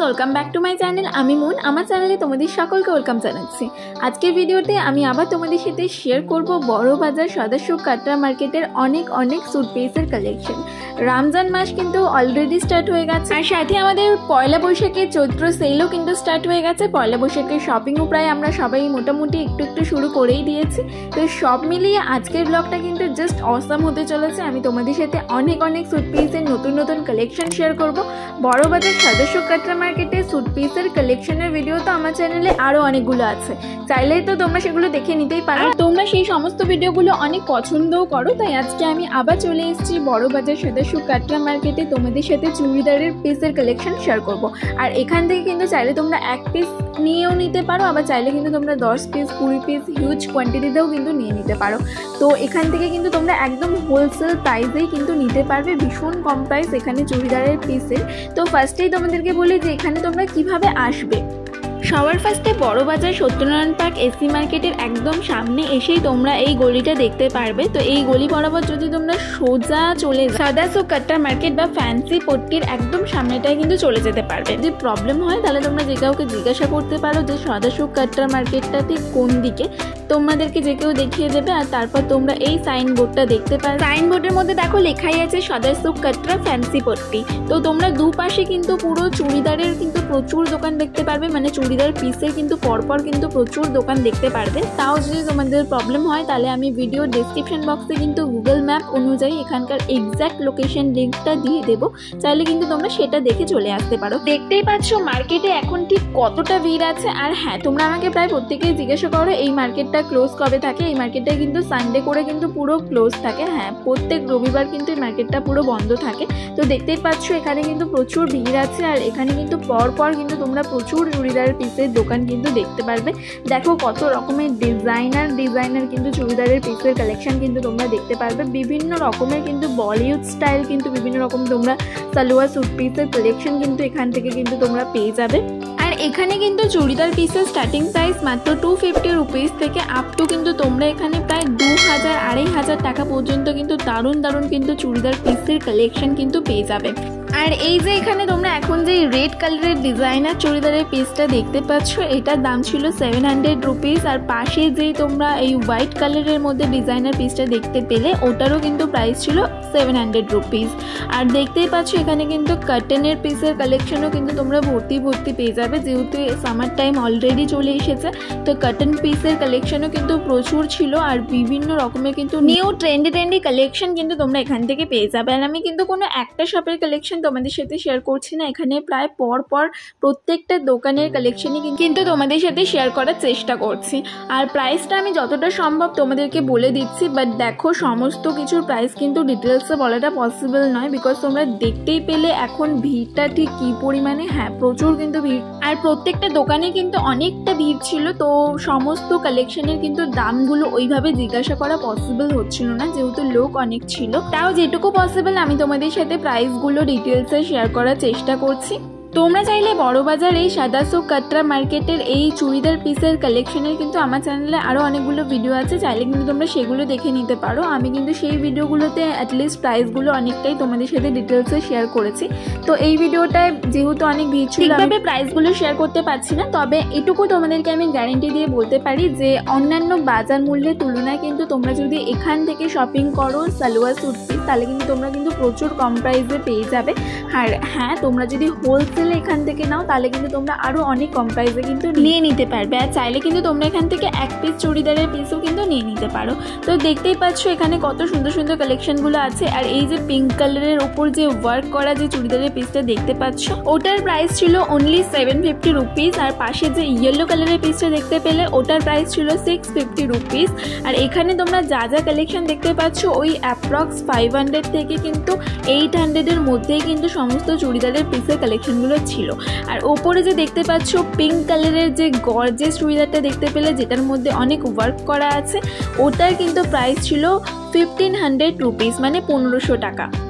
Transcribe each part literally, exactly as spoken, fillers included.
Welcome back to my channel. আমি মুন। আমার চ্যানেলে তোমাদের সকলকে ওয়েলকাম জানাচ্ছি। আজকের ভিডিওতে আমি আবার তোমাদের সাথে শেয়ার করব বড় বাজার সদাসুখ কাটরা মার্কেটের অনেক অনেক স্যুট পিসের কালেকশন। রমজান মাস কিন্তু অলরেডি স্টার্ট হয়ে গেছে, আর সাথে আমাদের পয়লা বৈশাখের চৈত্র সেলও কিন্তু স্টার্ট হয়ে গেছে। পয়লা বৈশাখের শপিংও প্রায় আমরা সবাই মোটামুটি একটু একটু শুরু করেই দিয়েছি। তো সব মিলিয়ে আজকের ব্লগটা কিন্তু জাস্ট অসাম হতে চলেছে। আমি তোমাদের সাথে অনেক অনেক স্যুট পিসের নতুন নতুন কালেকশন শেয়ার করব। বড় বাজার সদাসুখ কাটরা মার্কেটে স্যুট পিসের কালেকশনের ভিডিও তো আমার চ্যানেলে আরও অনেকগুলো আছে, চাইলেই তো তোমরা সেগুলো দেখে নিতেই পারো। তোমরা সেই সমস্ত ভিডিওগুলো অনেক পছন্দও করো, তাই আজকে আমি আবার চলে এসেছি বড় বাজার সদাসুখ কাটরা মার্কেটে তোমাদের সাথে চুড়িদারের পিসের কালেকশন শেয়ার করব। আর এখান থেকে কিন্তু চাইলে তোমরা এক পিস নিয়েও নিতে পারো, আবার চাইলে কিন্তু তোমরা দশ পিস কুড়ি পিস হিউজ কোয়ান্টিটিতেও কিন্তু নিয়ে নিতে পারো। তো এখান থেকে কিন্তু তোমরা একদম হোলসেল প্রাইসেই কিন্তু নিতে পারবে, ভীষণ কম প্রাইস এখানে চুড়িদারের পিসের। তো ফার্স্টেই তোমাদেরকে বলি যে এখানে তোমরা কিভাবে আসবে। সবার ফার্স্টে বড় বাজার সত্যনারায়ণ পার্ক এসি মার্কেটের একদম সামনে এসেই তোমরা এই গলিটা দেখতে পারবে। তো এই গলি বরাবর যদি তোমরা সোজা চলে সদাসুখ কাটরা মার্কেট বা ফ্যান্সি পট্টির একদম সামনেটায় কিন্তু চলে যেতে পারবে। যদি প্রবলেম হয় তাহলে তোমরা যে কাউকে জিজ্ঞাসা করতে পারো যে সদাসুখ কাটরা মার্কেটটা ঠিক কোন দিকে, তোমাদেরকে যে কেউ দেখিয়ে দেবে। আর তারপর তোমরা এই সাইনবোর্ডটা দেখতে পারো। সাইনবোর্ডের মধ্যে দেখো লেখাই আছে সদাসুখ কাটরা ফ্যান্সি পট্টি। তো তোমরা দুপাশে কিন্তু পুরো চুড়িদারের কিন্তু প্রচুর দোকান দেখতে পারবে, মানে চুড়িদার পিসের কিন্তু পরপর কিন্তু প্রচুর দোকান দেখতে পারবে। তাও যদি তোমাদের প্রবলেম হয় তাহলে আমি ভিডিও ডেসক্রিপশন বক্সে কিন্তু গুগল ম্যাপ অনুযায়ী এখানকার এক্স্যাক্ট লোকেশন লিঙ্কটা দিয়ে দেবো, চাইলে কিন্তু তোমরা সেটা দেখে চলে আসতে পারো। দেখতেই পাচ্ছ মার্কেটে এখন ঠিক কতটা ভিড় আছে। আর হ্যাঁ, তোমরা আমাকে প্রায় প্রত্যেকেই জিজ্ঞাসা করো এই মার্কেটটা ক্লোজ কবে থাকে। এই মার্কেটটা কিন্তু সানডে করে কিন্তু পুরো ক্লোজ থাকে। হ্যাঁ, প্রত্যেক রবিবার কিন্তু এই মার্কেটটা পুরো বন্ধ থাকে। তো দেখতেই পাচ্ছ এখানে কিন্তু প্রচুর ভিড় আছে, আর এখানে কিন্তু পরপর কিন্তু তোমরা প্রচুর চুড়িদার পিসের দোকান কিন্তু দেখতে পারবে। দেখো কত রকমের ডিজাইনার ডিজাইনার কিন্তু চুড়িদারের পিসের কালেকশন কিন্তু তোমরা দেখতে পারবে। বিভিন্ন রকমের কিন্তু বলিউড স্টাইল কিন্তু বিভিন্ন রকম তোমরা সালোয়ার স্যুট পিসের কালেকশন কিন্তু এখান থেকে কিন্তু তোমরা পেয়ে যাবে। আর এখানে কিন্তু চুড়িদার পিসের স্টার্টিং প্রাইস মাত্র টু ফিফটি রুপিস থেকে আপ টু কিন্তু তোমরা এখানে প্রায় দু হাজার আড়াই হাজার টাকা পর্যন্ত কিন্তু দারুণ দারুণ কিন্তু চুড়িদার পিসের কালেকশন কিন্তু পেয়ে যাবে। আর এই যে এখানে তোমরা এখন যে রেড কালারের ডিজাইনার চুড়িদারের পিসটা দেখতে পাচ্ছ, এটার দাম ছিল সেভেন হান্ড্রেড রুপিস। আর পাশে যেই তোমরা এই হোয়াইট কালারের মধ্যে ডিজাইনার পিসটা দেখতে পেলে ওটারও কিন্তু প্রাইস ছিল সেভেন হান্ড্রেড রুপিস। আর দেখতেই পাচ্ছ এখানে কিন্তু কার্টেনের পিসের কালেকশনও কিন্তু তোমরা ভর্তি ভর্তি পেয়ে যাবে, যেহেতু সামার টাইম অলরেডি চলে এসেছে। তো কার্টেন পিসের কালেকশনও কিন্তু প্রচুর ছিল, আর বিভিন্ন রকমের কিন্তু নিউ ট্রেন্ডি ট্রেন্ডি কালেকশন কিন্তু তোমরা এখান থেকে পেয়ে যাবে। আর আমি কিন্তু কোনো একটা শপের কালেকশন তোমাদের সাথে শেয়ার করছি না, এখানে প্রায় পর পর প্রত্যেকটা দোকানের কালেকশনই কিন্তু তোমাদের সাথে শেয়ার করার চেষ্টা করছি। আর প্রাইসটা আমি যতটা সম্ভব তোমাদেরকে বলে দিচ্ছি, বাট দেখো সমস্ত কিছুর প্রাইস কিন্তু ডিটেলসে বলাটা পসিবল নয়, বিকজ তোমরা দেখতেই পেলে এখন ভিড়টা ঠিক কী পরিমাণে। হ্যাঁ, প্রচুর কিন্তু ভিড়, আর প্রত্যেকটা দোকানে কিন্তু অনেকটা ভিড় ছিল। তো সমস্ত কালেকশনের কিন্তু দামগুলো ওইভাবে জিজ্ঞাসা করা পসিবল হচ্ছিল না, যেহেতু লোক অনেক ছিল। তাও যেটুকু পসিবল আমি তোমাদের সাথে প্রাইসগুলো ডিটেলসে শেয়ার করার চেষ্টা করছি। তোমরা চাইলে বড় বাজার এই সদাসুখ কাটরা মার্কেটের এই চুড়িদার পিসের কালেকশনের কিন্তু আমার চ্যানেলে আরও অনেকগুলো ভিডিও আছে, চাইলে কিন্তু তোমরা সেগুলো দেখে নিতে পারো। আমি কিন্তু সেই ভিডিওগুলোতে অ্যাটলিস্ট প্রাইসগুলো অনেকটাই তোমাদের সাথে ডিটেলসে শেয়ার করেছি। তো এই ভিডিওটায় যেহেতু অনেক ভিড় ছিল ঠিকভাবে প্রাইসগুলো শেয়ার করতে পারছি না, তবে এটুকু তোমাদেরকে আমি গ্যারেন্টি দিয়ে বলতে পারি যে অন্যান্য বাজার মূল্যের তুলনায় কিন্তু তোমরা যদি এখান থেকে শপিং করো সালোয়ার স্যুট পিস, তাহলে কিন্তু তোমরা কিন্তু প্রচুর কম প্রাইসে পেয়ে যাবে। আর হ্যাঁ, তোমরা যদি হোলসেল এখান থেকে নাও তাহলে কিন্তু তোমরা আরো অনেক কম প্রাইসে কিন্তু নিয়ে নিতে পারবে। আর চাইলে কিন্তু তোমরা এখান থেকে এক পিস চুড়িদারের পিসও কিন্তু নিয়ে নিতে পারো। তো দেখতেই পাচ্ছ এখানে কত সুন্দর সুন্দর কালেকশনগুলো আছে। আর এই যে পিঙ্ক কালারের উপর যে ওয়ার্ক করা যে চুড়িদারের পিসটা দেখতে পাচ্ছ, ওটার প্রাইস ছিল অনলি সেভেন ফিফটি রুপিস। আর পাশে যে ইয়েলো কালারের পিসটা দেখতে পেলে ওটার প্রাইস ছিল সিক্স ফিফটি রুপিস। আর এখানে তোমরা যা যা কালেকশন দেখতে পাচ্ছ ওই অ্যাপ্রক্স ফাইভ হান্ড্রেড থেকে কিন্তু এইট হান্ড্রেডের মধ্যেই কিন্তু সমস্ত চুড়িদারের পিসের কালেকশনগুলো ছিল। আর ওপরে যে দেখতে পাচ্ছ পিঙ্ক কালারের যে গর্জিয়াস চুড়িদারটা দেখতে পেলে, যেটার মধ্যে অনেক ওয়ার্ক করা আছে, ওটার কিন্তু প্রাইস ছিল ফিফটিন হান্ড্রেড রুপিস, মানে পনেরোশো টাকা।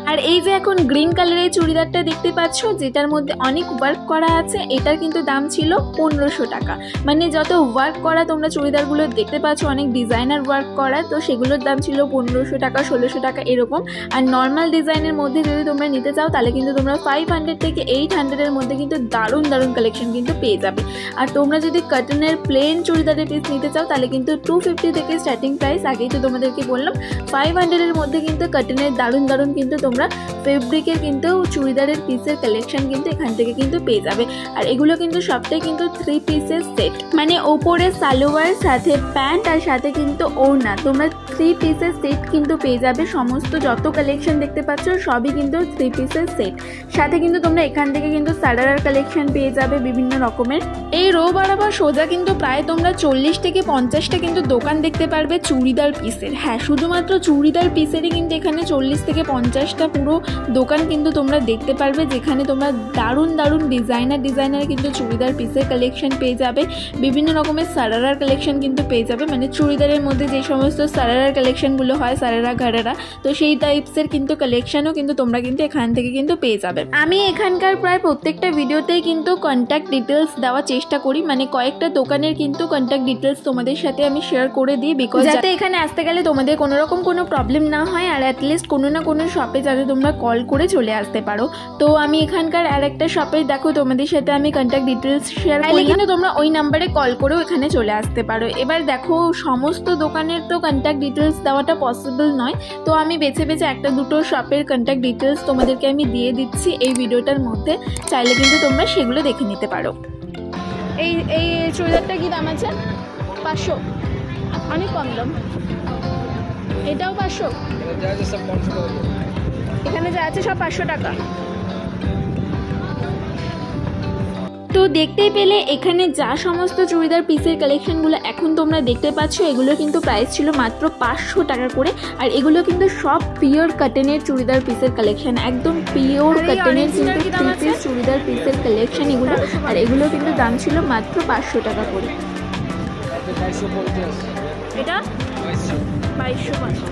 আর এই যে এখন গ্রিন কালারের চুড়িদারটা দেখতে পাচ্ছ, যেটার মধ্যে অনেক ওয়ার্ক করা আছে, এটার কিন্তু দাম ছিল পনেরোশো টাকা। মানে যত ওয়ার্ক করা তোমরা চুড়িদারগুলো দেখতে পাচ্ছ, অনেক ডিজাইনার ওয়ার্ক করা, তো সেগুলোর দাম ছিল পনেরোশো টাকা, ষোলোশো টাকা এরকম। আর নর্মাল ডিজাইনের মধ্যে যদি তোমরা নিতে চাও তাহলে কিন্তু তোমরা ফাইভ হান্ড্রেড থেকে এইট হান্ড্রেডের মধ্যে কিন্তু দারুণ দারুণ কালেকশন কিন্তু পেয়ে যাবে। আর তোমরা যদি কটনের প্লেন চুড়িদারের পিস নিতে চাও তাহলে কিন্তু টু ফিফটি থেকে স্টার্টিং প্রাইস। আগেই তো তোমাদেরকে বললাম ফাইভ হান্ড্রেডের মধ্যে কিন্তু কটনের দারুণ দারুণ কিন্তু তোমরা ফেব্রিকের কিন্তু চুড়িদারের পিসের কালেকশন কিন্তু এখান থেকে কিন্তু পেয়ে যাবে। আর এগুলো কিন্তু সবটাই কিন্তু থ্রি পিসের সেট, মানে ওপরে সালোয়ার, সাথে প্যান্ট আর সাথে কিন্তু ওড়না, তোমরা থ্রি পিসের সেট কিন্তু পেয়ে যাবে। সমস্ত যত কালেকশন দেখতে পাচ্ছ সবই কিন্তু থ্রি পিসের সেট। সাথে কিন্তু তোমরা এখান থেকে কিন্তু সারারার কালেকশন পেয়ে যাবে বিভিন্ন রকমের। এই রো বরাবর সোজা কিন্তু প্রায় তোমরা চল্লিশ থেকে পঞ্চাশটা কিন্তু দোকান দেখতে পারবে চুড়িদার পিসের। হ্যাঁ, শুধুমাত্র চুড়িদার পিসেরই কিন্তু এখানে চল্লিশ থেকে পঞ্চাশটা পুরো দোকান কিন্তু তোমরা দেখতে পারবে, যেখানে তোমরা দারুণ দারুণ ডিজাইনার ডিজাইনার কিন্তু চুড়িদার পিসের কালেকশন পেয়ে যাবে। বিভিন্ন রকমের সারারার কালেকশন কিন্তু পেয়ে যাবে, মানে চুড়িদারের মধ্যে যে সমস্ত সারারার কালেকশনগুলো হয়, সারারা ঘাড়ারা, তো সেই টাইপসের কিন্তু কালেকশনও কিন্তু তোমরা কিন্তু এখান থেকে কিন্তু পেয়ে যাবে। আমি এখানকার প্রায় প্রত্যেকটা ভিডিওতেই কিন্তু কন্ট্যাক্ট ডিটেলস দেওয়ার চেষ্টা করি, মানে কয়েকটা দোকানের কিন্তু কন্ট্যাক্ট ডিটেলস তোমাদের সাথে আমি শেয়ার করে দিই, বিকজ যাতে এখানে আসতে গেলে তোমাদের কোনো রকম কোনো প্রবলেম না হয়, আর অ্যাটলিস্ট কোনো না কোনো শপে যাতে তোমরা কল করে চলে আসতে পারো। তো আমি এখানকার আর একটা শপে দেখো তোমাদের সাথে আমি কন্ট্যাক্ট ডিটেলস শেয়ার করলে কিন্তু তোমরা ওই নাম্বারে কল করেও এখানে চলে আসতে পারো। এবার দেখো সমস্ত দোকানের তো কন্ট্যাক্ট ডিটেলস দেওয়াটা পসিবল নয়, তো আমি বেছে বেছে একটা দুটো শপের কন্ট্যাক্ট ডিটেলস তোমাদেরকে আমি দিয়ে দিচ্ছি এই ভিডিওটার মধ্যে, চাইলে কিন্তু তোমরা সেগুলো দেখে নিতে পারো। এই এই চুড়িদারটা কি দাম আছে? পাঁচশো, অনেক কম দাম। এটাও পাঁচশো, এখানে যা আছে সব পাঁচশো টাকা। তো দেখতেই পেলে এখানে যা সমস্ত চুড়িদার পিসের কালেকশনগুলো এখন তোমরা দেখতে পাচ্ছ, এগুলো কিন্তু প্রাইস ছিল মাত্র পাঁচশো টাকা করে। আর এগুলো কিন্তু সব পিওর কটনের চুড়িদার পিসের কালেকশন, একদম পিওর কটনের কিন্তু থ্রি পিস চুড়িদার পিসের কালেকশন এগুলো। আর এগুলো কিন্তু দাম ছিল মাত্র পাঁচশো টাকা করে। এটা বাইশশো পঞ্চাশ।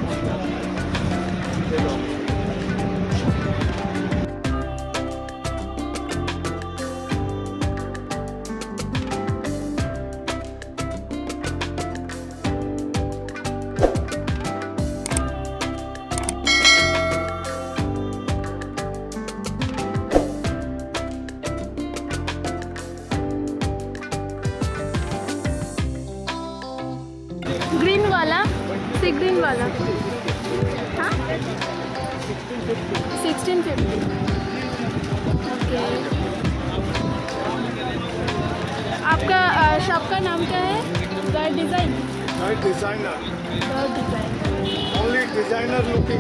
ग्रीन वाला, सी ग्रीन वाला, हाँ सिक्सटीन फिफ्टी। ओके, आपका शॉप का नाम क्या है? Guide design. Guide designer. Guide design. Only designer looking.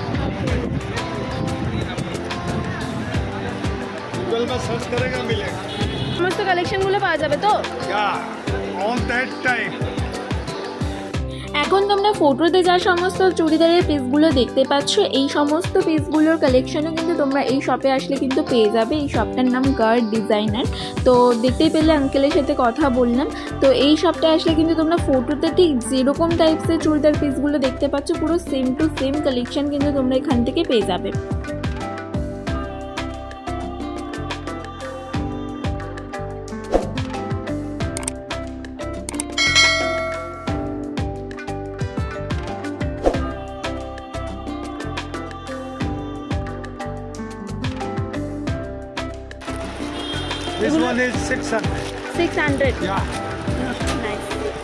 Google में सर्च करेगा मिलेगा। समस्त कलेक्शनগুলো পাওয়া যাবে তো? Yeah, on that time. এখন তোমরা ফটোতে যা সমস্ত চুড়িদারের পিসগুলো দেখতে পাচ্ছ, এই সমস্ত পিসগুলোর কালেকশনও কিন্তু তোমরা এই শপে আসলে কিন্তু পেয়ে যাবে। এই শপটার নাম গার্ড ডিজাইনার। তো দেখতেই পেলে আঙ্কেলের সাথে কথা বললাম, তো এই শপটা আসলে কিন্তু তোমরা ফটোতে ঠিক যেরকম টাইপসের চুড়িদার পিসগুলো দেখতে পাচ্ছ পুরো সেম টু সেম কালেকশন কিন্তু তোমরা এখান থেকে পেয়ে যাবে। This one is six hundred. six hundred. Yeah. Nice.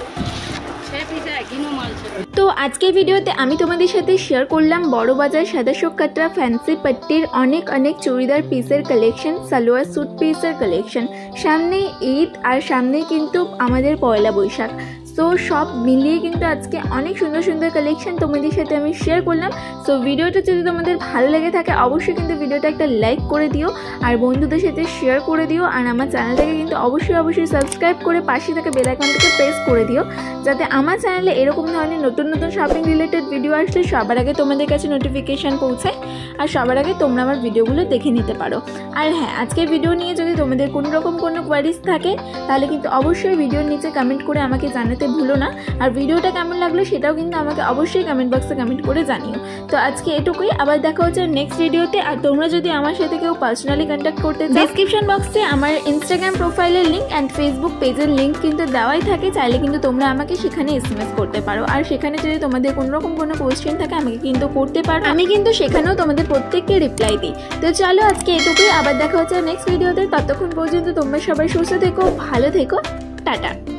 তো আজকের ভিডিওতে আমি তোমাদের সাথে শেয়ার করলাম বড়বাজার সাদাশোক কাটরা ফ্যান্সি পাট্টির অনেক অনেক চুড়িদার পিসের কালেকশন, সালোয়ার স্যুট পিসের কালেকশন। সামনে ঈদ আর সামনে কিন্তু আমাদের পয়লা বৈশাখ, সো সব মিলিয়ে কিন্তু আজকে অনেক সুন্দর সুন্দর কালেকশন তোমাদের সাথে আমি শেয়ার করলাম। সো ভিডিওটা যদি তোমাদের ভালো লেগে থাকে অবশ্যই কিন্তু ভিডিওটা একটা লাইক করে দিও, আর বন্ধুদের সাথে শেয়ার করে দিও, আর আমার চ্যানেলটাকে কিন্তু অবশ্যই অবশ্যই সাবস্ক্রাইব করে পাশে থাকা বেল আইকনটাকে প্রেস করে দিও, যাতে আমার চ্যানেলে এরকম ধরনের নতুন নতুন শপিং রিলেটেড ভিডিও আসলে সবার আগে তোমাদের কাছে নোটিফিকেশান পৌঁছায়, আর সবার আগে তোমরা আমার ভিডিওগুলো দেখে নিতে পারো। আর হ্যাঁ, আজকের ভিডিও নিয়ে যদি তোমাদের কোনো রকম কোনো কোয়ারিজ থাকে তাহলে কিন্তু অবশ্যই ভিডিওর নিচে কমেন্ট করে আমাকে জানাতে ভুলো না। আর ভিডিওটা কেমন লাগলো সেটাও কিন্তু আমাকে অবশ্যই কমেন্ট বক্সে কমেন্ট করে জানিও। তো আজকে এটুকুই, আবার দেখা হচ্ছে নেক্সট ভিডিওতে। আর তোমরা যদি আমার সাথে কেউ পার্সোনালি কন্ট্যাক্ট করতে চাও, ডেসক্রিপশন বক্সে আমার ইনস্টাগ্রাম প্রোফাইলের লিঙ্ক অ্যান্ড ফেসবুক পেজের লিঙ্ক কিন্তু দেওয়াই থাকে, চাইলে কিন্তু তোমরা আমাকে সেখানে এসএমএস করতে পারো। আর সেখানে যদি তোমাদের কোনো রকম কোনো কোয়েশ্চেন থাকে আমাকে কিন্তু করতে পারো, আমি কিন্তু সেখানেও তোমাদের প্রত্যেককে রিপ্লাই দিই। তো চলো আজকে এটুকুই, আবার দেখা হচ্ছে নেক্সট ভিডিওতে। ততক্ষণ পর্যন্ত তোমরা সবাই সুস্থ থেকো, ভালো থেকো, টাটা।